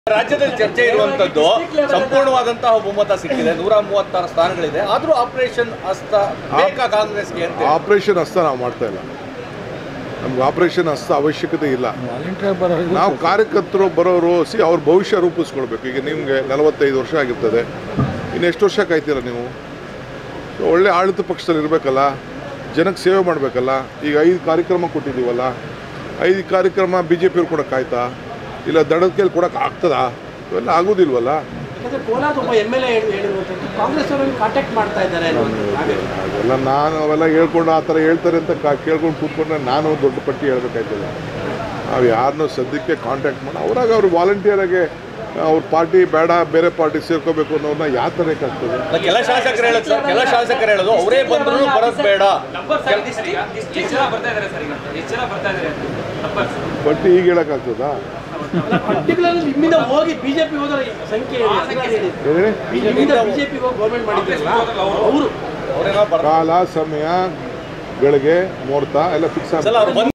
ರಾಜ್ಯದಲ್ಲಿ ಚರ್ಚೆ ಇರುವಂತದ್ದು ಸಂಪೂರ್ಣವಾದಂತಹ ಬಹುಮತ ಸಿಕ್ಕಿದೆ 136 ಸ್ಥಾನಗಳಿದೆ ಆದರೂ ಆಪರೇಷನ್ ಹಸ್ತ ಬೇಕಾ ಕಾಂಗ್ರೆಸ್ಗೆ ಅಂತ ಆಪರೇಷನ್ ಹಸ್ತ ನಾವು ಮಾಡ್ತಾ ಇಲ್ಲ ನಮ್ಗೆ ಆಪರೇಷನ್ ಹಸ್ತ ಅವಶ್ಯಕತೆ ಇಲ್ಲ ನಾವು ಕಾರ್ಯಕರ್ತರು ಬರೋರು ಅವ್ರ ಭವಿಷ್ಯ ರೂಪಿಸ್ಕೊಳ್ಬೇಕು ಈಗ ನಿಮಗೆ 45 ವರ್ಷ ಆಗಿರ್ತದೆ ಇನ್ನೆಷ್ಟು ವರ್ಷ ಕಾಯ್ತೀರ ನೀವು ಒಳ್ಳೆ ಆಡಳಿತ ಪಕ್ಷದಲ್ಲಿ ಇರಬೇಕಲ್ಲ ಜನಕ್ಕೆ ಸೇವೆ ಮಾಡಬೇಕಲ್ಲ ಈಗ 5 ಕಾರ್ಯಕ್ರಮ ಕೊಟ್ಟಿದ್ದೀವಲ್ಲ 5 ಕಾರ್ಯಕ್ರಮ ಬಿ ಜೆ ಪಿಯವ್ರು ಕೊಡೋಕ್ಕಾಯ್ತಾ ಇಲ್ಲ ದಡದ ಕೈಲಿ ಕೊಡೋಕೆ ಆಗ್ತದಾ ಇವೆಲ್ಲ ಆಗೋದಿಲ್ವಲ್ಲ ಅದೆಲ್ಲ ನಾನು ಅವೆಲ್ಲ ಹೇಳ್ಕೊಂಡು ಆ ಥರ ಹೇಳ್ತಾರೆ ಅಂತ ಕೇಳ್ಕೊಂಡು ಕೂತ್ಕೊಂಡ್ರೆ ನಾನು ದೊಡ್ಡ ಪಟ್ಟಿ ಹೇಳ್ಬೇಕಾಯ್ತಲ್ಲ ನಾವು ಯಾರನ್ನೂ ಸದ್ಯಕ್ಕೆ ಕಾಂಟ್ಯಾಕ್ಟ್ ಮಾಡಿ ಅವ್ರಾಗ ಅವ್ರು ವಾಲಂಟಿಯರಾಗೆ ಅವ್ರ ಪಾರ್ಟಿ ಬೇಡ ಬೇರೆ ಪಾರ್ಟಿ ಸೇರ್ಕೋಬೇಕು ಅನ್ನೋದನ್ನ ಯಾವ ಥರ ಆಗ್ತದೆ ಕೆಲ ಶಾಸಕರು ಹೇಳೋದು ಅವರೇ ಬಂದರೂ ಬರೋದು ಬೇಡ ಪಟ್ಟಿ ಈಗ ಹೇಳೋಕ್ಕಾಗ್ತದಾ ಕಾಲ ಸಮಯಗಳಿಗೆ ಮುಹೂರ್ತ ಎಲ್ಲ ಫಿಕ್ಸ್ ಆಗ